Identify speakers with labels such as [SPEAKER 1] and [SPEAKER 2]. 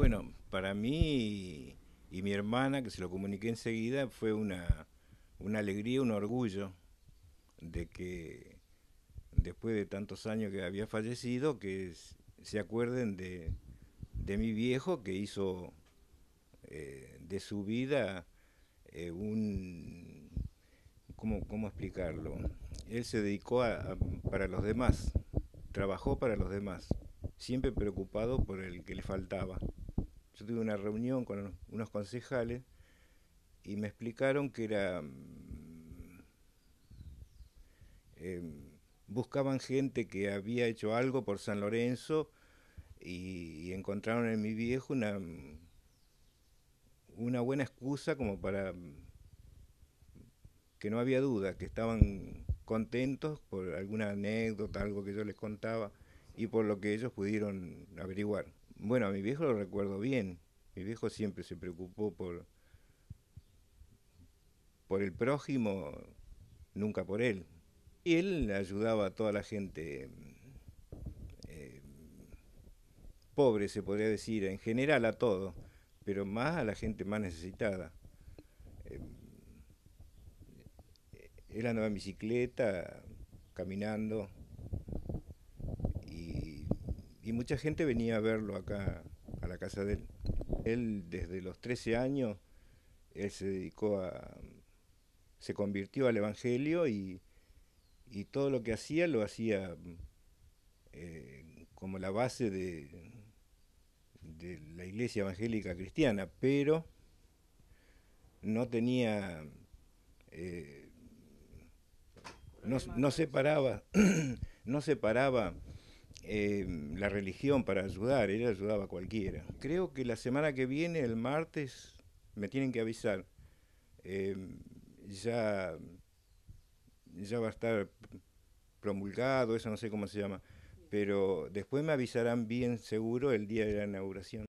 [SPEAKER 1] Bueno, para mí y mi hermana, que se lo comuniqué enseguida, fue una alegría, un orgullo de que después de tantos años que había fallecido, se acuerden de mi viejo que hizo de su vida un... ¿cómo explicarlo? Él se dedicó para los demás, trabajó para los demás, siempre preocupado por el que le faltaba. Yo tuve una reunión con unos concejales y me explicaron que eh, buscaban gente que había hecho algo por San Lorenzo y encontraron en mi viejo una buena excusa como para que no había duda, que estaban contentos por alguna anécdota, algo que yo les contaba y por lo que ellos pudieron averiguar. Bueno, a mi viejo lo recuerdo bien. Mi viejo siempre se preocupó por el prójimo, nunca por él. Y él ayudaba a toda la gente eh, pobre, se podría decir, en general a todos, pero más a la gente más necesitada. Eh, Él andaba en bicicleta, caminando, y, y mucha gente venía a verlo acá, a la casa de él. Él desde los 13 años, él se convirtió al Evangelio y todo lo que hacía lo hacía como la base de la iglesia evangélica cristiana, pero no tenía, eh, no separaba, no separaba la religión para ayudar, él ayudaba a cualquiera. Creo que la semana que viene, el martes, me tienen que avisar. Eh, ya, ya va a estar promulgado, eso no sé cómo se llama, pero después me avisarán bien seguro el día de la inauguración.